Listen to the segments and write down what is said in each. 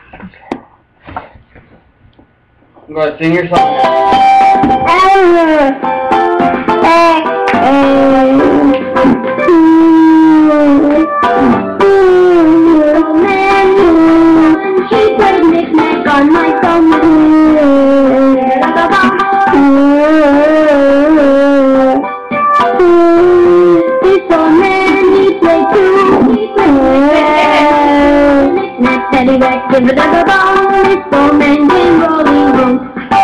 Go ahead, sing your song. She played knick-knack on my thumb. This old man, he played too. He played knick-knack, paddywhack, give it a bong. This old man came rolling home.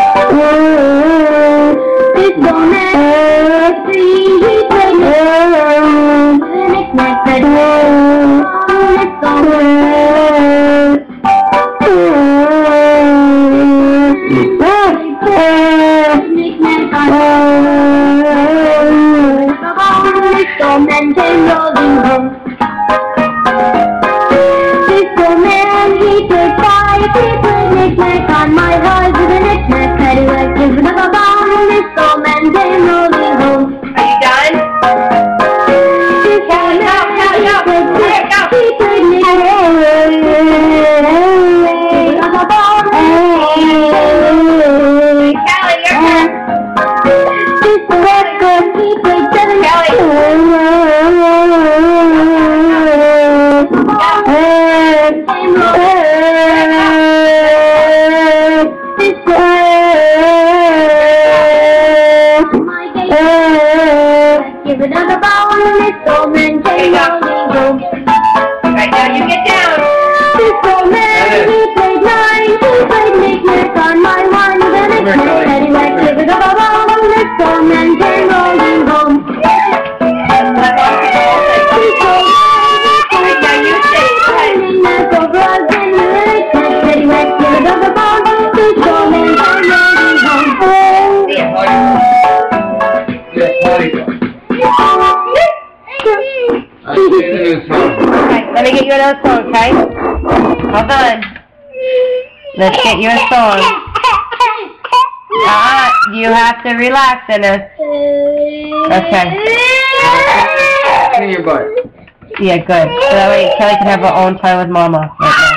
This old man, he played knick-knack, paddywhack, this old man. Man came rolling home. This old man, he played five. He played knick-knack on my heart with a knick-knack, paddywhack, give it a bong. This old man came rolling home. Are you done? This old man, he played knick-knack, give it a bong. Kelly, your turn. This old man, he played seven. Give it another bone, this old man came rolling home. Right now you get down. This old man, he played nine. He played knick-knack on my one. The knick-knack, paddywhack, give it another bone. This old man came rolling home. This old man, he played Now you say it. knick-knack over again. The knick-knack, paddywhack, give it another bone. This old man came rolling home. Yeah, party song. I sing a new song. Okay, let me get you another song, okay? Hold on. Let's get you a song. You have to relax in it. Okay. Sing your butt. Yeah, good. So that way Kelly can have her own time with Mama right now.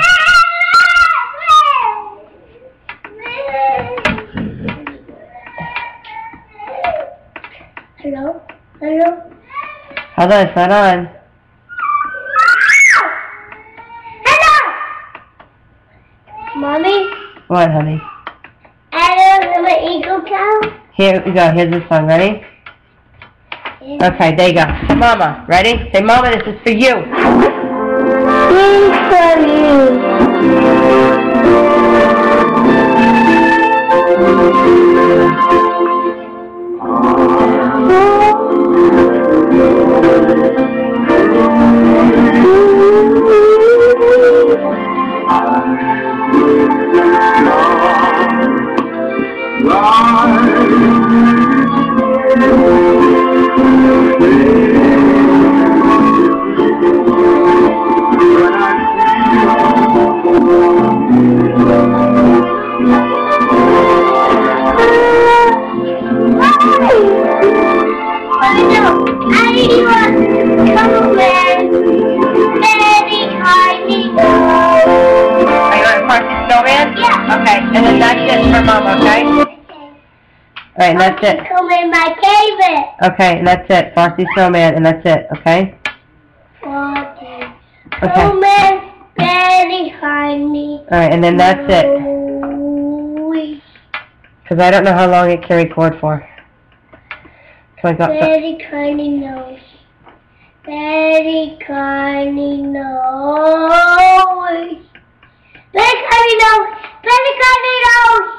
Hello? Hello? Hold on, it's not on. Hello! Mommy? What, honey? Hello, am I Eagle Cow? Here we go. Here's the song. Ready? Okay, there you go. Say Mama. Ready? Say Mama, this is for you. This for you. Okay, and then that's it for Mama, okay? Alright, and that's it. Come in my favorite. Okay, and that's it. Frosty Snowman, and that's it, okay? Okay. Okay. Snowman, very honey. Alright, and then that's it. Because I don't know how long it can record for. So I got Very tiny nose. Very tiny nose. Very tiny nose. Very tiny nose.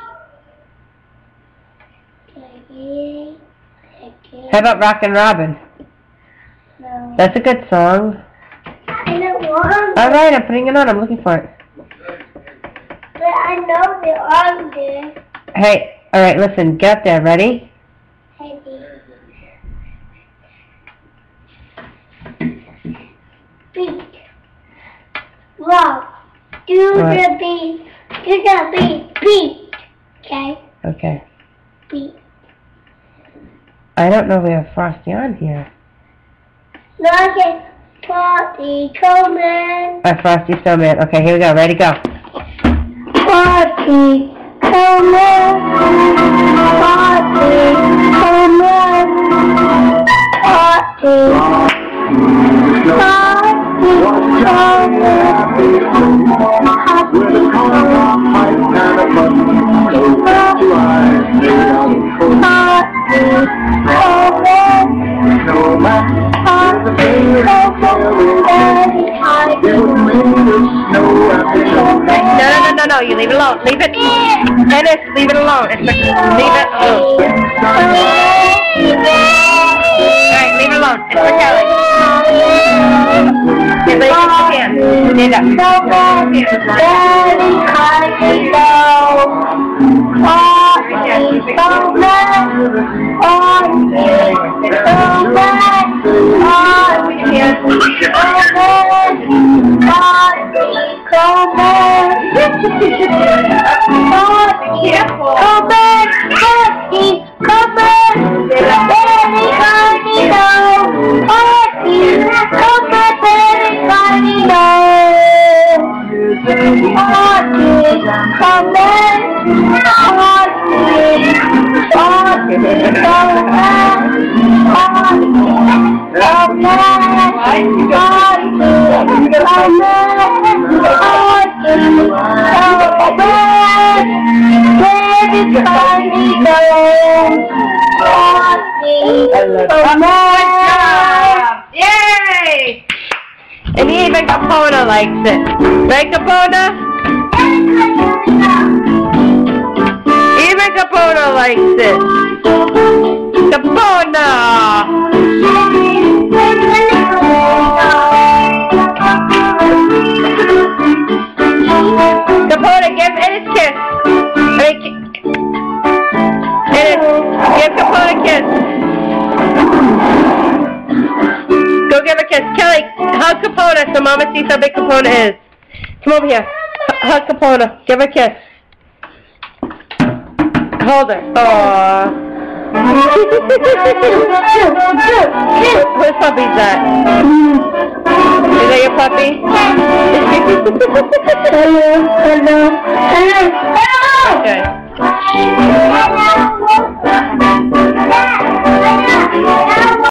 How about Rockin' Robin? No. That's a good song. I don't want Alright, I'm putting it on. I'm looking for it. but I know they're on there. Hey, alright, listen. Get up there. Ready? Beat. Wow. Do What? the beat. Do the beat. Beat. Okay? Okay. Beat. I don't know if we have Frosty on here. Look at Frosty Snowman. Frosty Snowman. Okay, here we go. Ready, go. Party, come on. Party, come on. Party, party, come No, you leave it alone. Leave it. Dennis, leave it alone. Leave it alone. Alright, leave it alone. It's for Kelly. You leave it if you can. Stand up. Yay! And even Capona likes it. Right, Capona? Even Capona likes it. Capona! Capona, give Ennis a kiss. Ennis, give Capona a kiss. Go give a kiss. Kelly, hug Capona so Mama sees how big Capona is. Come over here. Hug Capona. Give her a kiss. Hold her. Aww. Whose puppy's that? Is that your puppy? Hello. Okay.